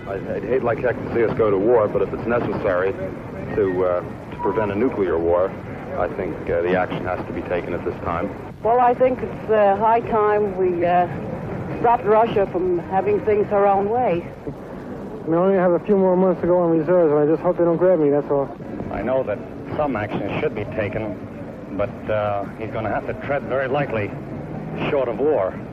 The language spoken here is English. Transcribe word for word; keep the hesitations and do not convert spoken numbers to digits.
I'd, I'd hate like heck to see us go to war, but if it's necessary to, uh, to prevent a nuclear war, I think uh, the action has to be taken at this time. Well, I think it's uh, high time we uh, stopped Russia from having things her own way. We only have a few more months to go on reserves, and I just hope they don't grab me, that's all. I know that some action should be taken, but uh, he's going to have to tread very lightly, short of war.